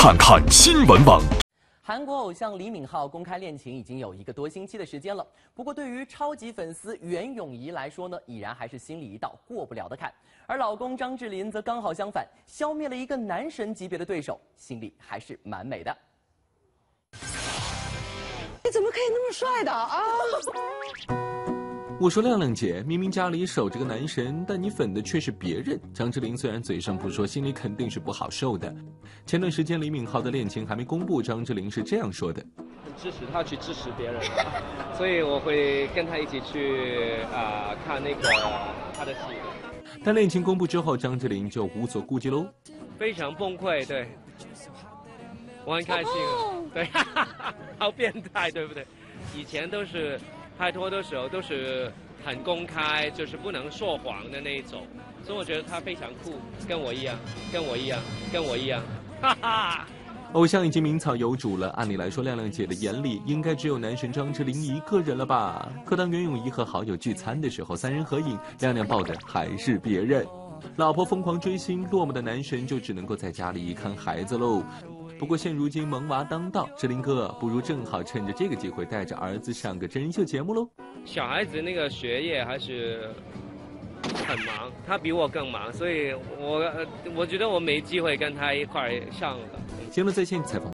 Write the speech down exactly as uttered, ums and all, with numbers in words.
看看新闻网。 韩国偶像李敏镐公开恋情已经有一个多星期的时间了，不过对于超级粉丝袁咏仪来说呢，已然还是心里一道过不了的坎。而老公张智霖则刚好相反，消灭了一个男神级别的对手，心里还是蛮美的。 你怎么可以那么帅的啊？ 我说亮亮姐，明明家里守着个男神，但你粉的却是别人。张智霖虽然嘴上不说，心里肯定是不好受的。前段时间李敏镐的恋情还没公布，张智霖是这样说的： 很支持他去支持别人，所以我会跟他一起去啊、呃、看那个他的戏。 但恋情公布之后，张智霖就无所顾忌喽， 非常崩溃，对，我很开心，对，哈哈哈，好变态，对不对？以前都是。拍拖的时候都是很公开，就是不能说谎的那一种，所以我觉得他非常酷，跟我一样，跟我一样，跟我一样，哈哈。 偶像已经名草有主了，按理来说亮亮姐的眼里应该只有男神张智霖一个人了吧？可当袁咏仪和好友聚餐的时候，三人合影，亮亮抱的还是别人。老婆疯狂追星，落寞的男神就只能够在家里看孩子喽。不过现如今萌娃当道，智霖哥不如正好趁着这个机会带着儿子上个真人秀节目喽。 小孩子那个学业还是很忙，他比我更忙，所以我我觉得我没机会跟他一块上了。 新闻在线采访。